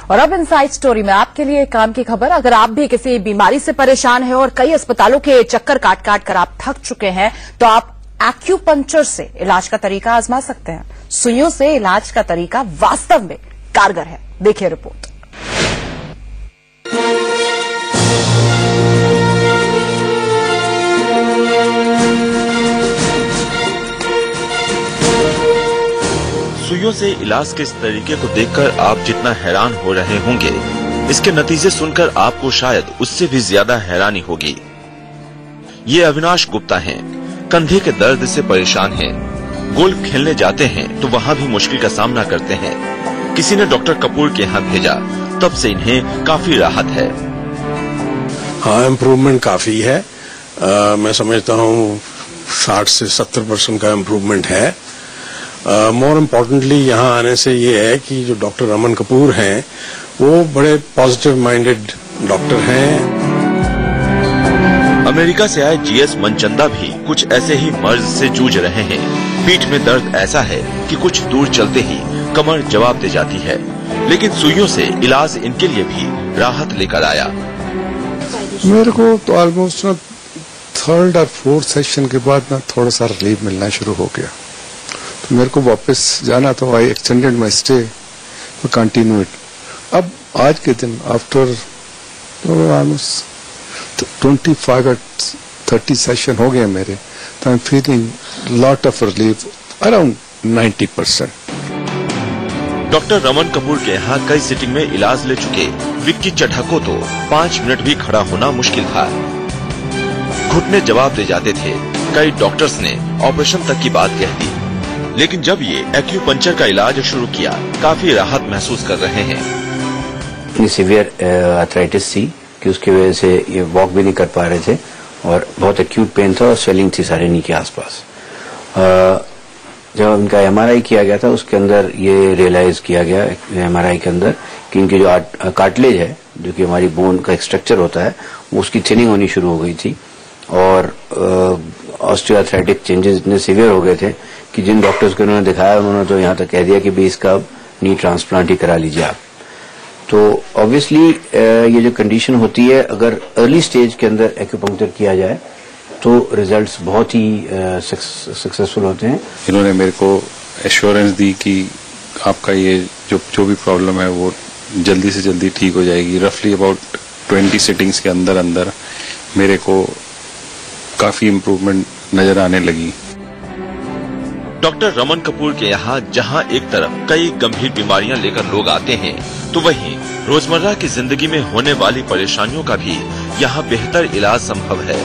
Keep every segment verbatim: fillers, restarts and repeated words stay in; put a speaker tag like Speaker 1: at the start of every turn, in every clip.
Speaker 1: और अब inside story में आपके लिए काम की खबर। अगर आप भी किसी बीमारी से परेशान हैं और कई अस्पतालों के चक्कर काट काट कर आप थक चुके हैं, तो आप एक्यूपंक्चर से इलाज का तरीका आजमा सकते हैं। सुइयों से इलाज का तरीका वास्तव में कारगर है। देखिए रिपोर्ट।
Speaker 2: सुइयों से इलाज के इस तरीके को देखकर आप जितना हैरान हो रहे होंगे, इसके नतीजे सुनकर आपको शायद उससे भी ज्यादा हैरानी होगी। ये अविनाश गुप्ता हैं, कंधे के दर्द से परेशान हैं। गोल्फ खेलने जाते हैं तो वहाँ भी मुश्किल का सामना करते हैं। किसी ने डॉक्टर कपूर के यहाँ भेजा, तब से इन्हें काफी राहत है।
Speaker 3: हाँ, इम्प्रूवमेंट काफी है। आ, मैं समझता हूँ साठ से सत्तर परसेंट का इम्प्रूवमेंट है। मोर इम्पोर्टेंटली यहाँ आने से ये है कि जो डॉक्टर रमन कपूर हैं वो बड़े पॉजिटिव माइंडेड डॉक्टर हैं।
Speaker 2: अमेरिका से आए जीएस मनचंदा भी कुछ ऐसे ही मर्ज से जूझ रहे हैं। पीठ में दर्द ऐसा है कि कुछ दूर चलते ही कमर जवाब दे जाती है, लेकिन सुइयों से इलाज इनके लिए भी राहत लेकर आया।
Speaker 4: मेरे को तो ऑलमोस्ट ना थर्ड और फोर्थ सेशन के बाद ना थोड़ा सा रिलीफ मिलना शुरू हो गया, तो मेरे को वापस जाना था। I extended my stay to continue it. अब आज के दिन आफ्टर ऑलमोस्ट ट्वेंटी फाइव और थर्टी सेशन हो गए मेरे, तो I am feeling lot of relief around ninety percent.
Speaker 2: Doctor Raman Kapoor के यहाँ कई सिटिंग में इलाज ले चुके विक्की चड्ढा को तो पाँच मिनट भी खड़ा होना मुश्किल था। घुटने जवाब दे जाते थे। कई डॉक्टर्स ने ऑपरेशन तक की बात कह दी, लेकिन जब ये एक्यूपंक्चर का इलाज शुरू किया, काफी राहत महसूस कर रहे हैं।
Speaker 5: सीवियर आर्थराइटिस थी कि उसकी वजह से ये वॉक भी नहीं कर पा रहे थे और बहुत एक्यूट पेन था और स्वेलिंग थी सारे नी के आसपास। जब इनका एमआरआई किया गया था, उसके अंदर ये रियलाइज किया गया एमआरआई के अंदर कि इनकी जो कार्टिलेज है, जो कि हमारी बोन का एक स्ट्रक्चर होता है, उसकी थिनिंग होनी शुरू हो गई थी और ऑस्टियोआर्थराइटिक चेंजेस इतने सीवियर हो गए थे कि जिन डॉक्टर्स को उन्होंने दिखाया, उन्होंने तो यहाँ तक कह दिया कि भी इसका नी ट्रांसप्लांट ही करा लीजिए आप। तो ऑब्वियसली ये जो कंडीशन होती है, अगर अर्ली स्टेज के अंदर एक्यूपंक्चर किया जाए तो रिजल्ट्स बहुत ही सक्सेसफुल होते हैं।
Speaker 6: इन्होंने मेरे को एश्योरेंस दी कि आपका ये जो जो भी प्रॉब्लम है वो जल्दी से जल्दी ठीक हो जाएगी। रफली अबाउट ट्वेंटी सिटिंग्स के अंदर अंदर मेरे को काफी इम्प्रूवमेंट नजर आने लगी।
Speaker 2: डॉक्टर रमन कपूर के यहाँ जहाँ एक तरफ कई गंभीर बीमारियां लेकर लोग आते हैं, तो वहीं रोजमर्रा की जिंदगी में होने वाली परेशानियों का भी यहाँ बेहतर इलाज संभव है।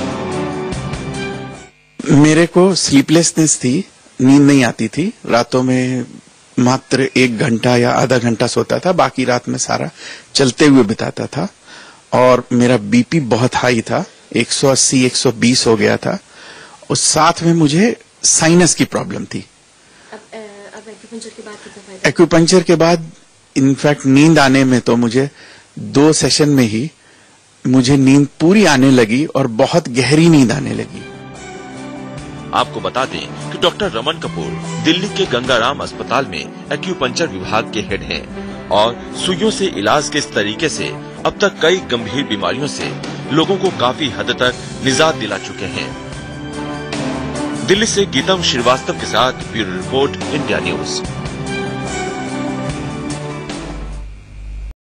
Speaker 7: मेरे को स्लीपलेसनेस थी, नींद नहीं आती थी। रातों में मात्र एक घंटा या आधा घंटा सोता था, बाकी रात में सारा चलते हुए बिताता था। और मेरा बीपी बहुत हाई था, एक सौ अस्सी एक सौ बीस हो गया था। और साथ में मुझे साइनस की प्रॉब्लम थी।
Speaker 8: अब, अब एक्यूपंक्चर के बाद कितना फायदा?
Speaker 7: एक्यूपंक्चर के बाद इनफैक्ट नींद आने में तो मुझे दो सेशन में ही मुझे नींद पूरी आने लगी और बहुत गहरी नींद आने लगी।
Speaker 2: आपको बता दें कि डॉक्टर रमन कपूर दिल्ली के गंगाराम अस्पताल में एक्यूपंक्चर विभाग के हेड हैं और सुइयों से इलाज के इस तरीके से अब तक कई गंभीर बीमारियों से लोगों को काफी हद तक निजात दिला चुके हैं। दिल्ली से गीतम श्रीवास्तव के साथ ब्यूरो रिपोर्ट, इंडिया न्यूज।